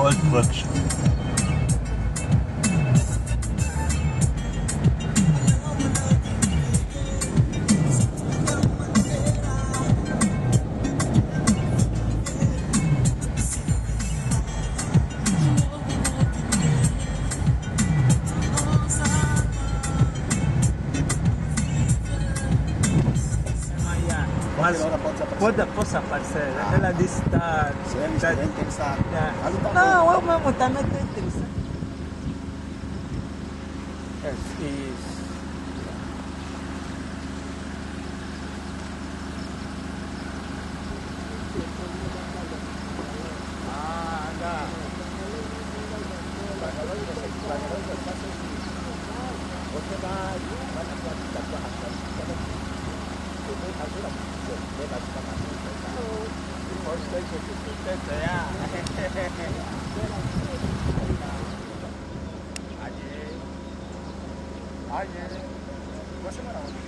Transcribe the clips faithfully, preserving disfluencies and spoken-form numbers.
old bridge. Mas pode, posso aparecer, ah. Ela disse que está... Está interessado. Não, eu mesmo também estou interessado. É, isso. Ah, dá. Você vai... vai na sua Você mora onde?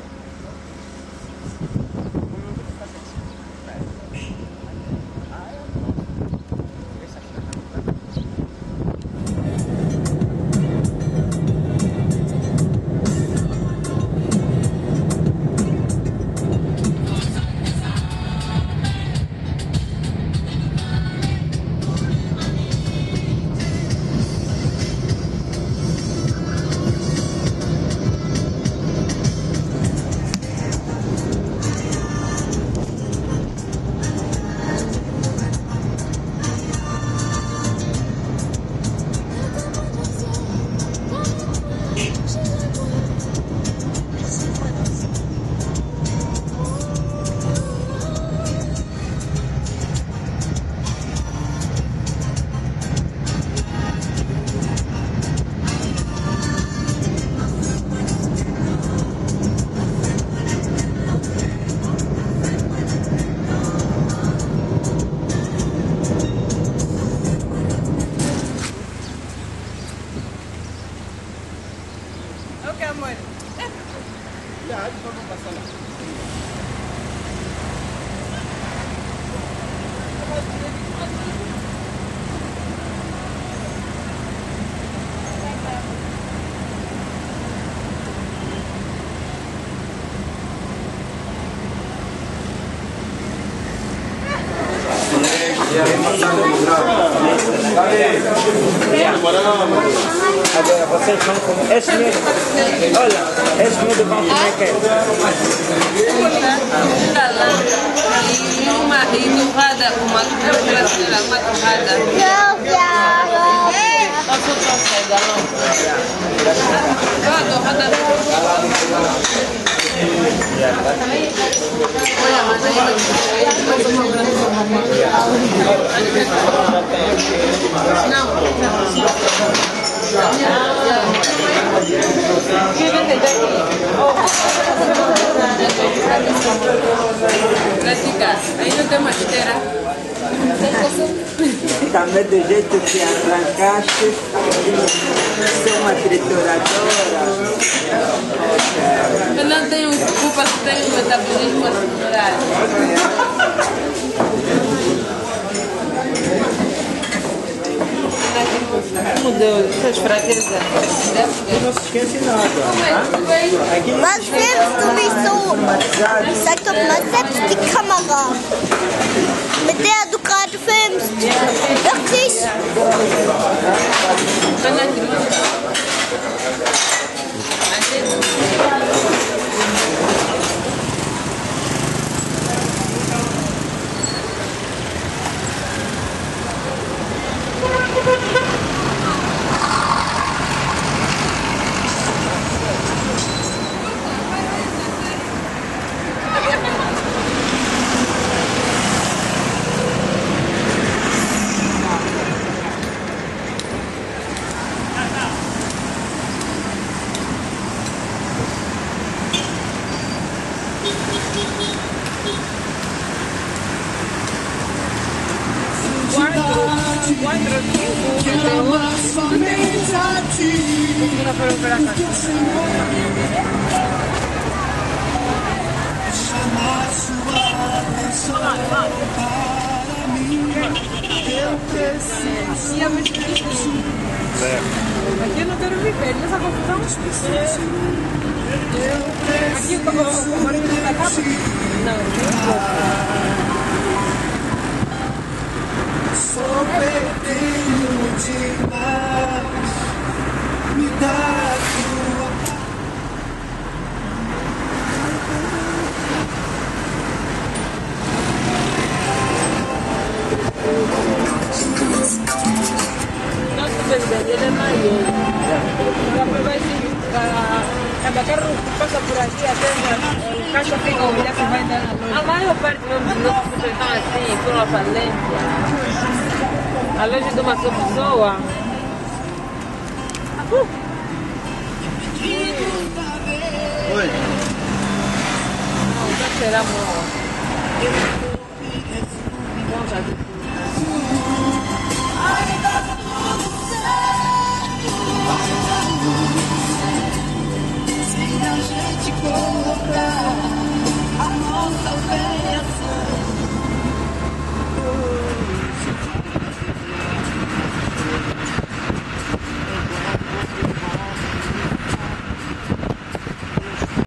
Ok, amor. Já, vamos passar lá. Agora vocês vão comer. Este medo. Olha, este medo vão comer que é? E uma e torrada, uma torrada, uma torrada. Não, não. Posso trocar, não? Uma torrada. Olha, mas aí não. Prática, aí não tem uma esteira. Também do jeito que arrancaste, ser uma trituradora. Eu não tenho culpa que tenho um metabolismo acelerado. Como Deus, essas fraquezas. Não se esquece nada. Was filmst du mich so? Sag doch mal selbst die Kamera, mit der du gerade filmst. Wirklich? Quatro, cinco. Aqui o marido não tá capa? Não, Só perdendo demais. Me dá a tua nosso presidente, ele é maior. Depois vai se... Cada carro que passa por aqui, até o caixa fica a olhar se vai dar na loja. A maior parte mesmo dos nossos filhos estão assim, por uma falência. A loja de uma só pessoa. Uh. Oi. Não, já será bom. Vamos aqui. Se a gente como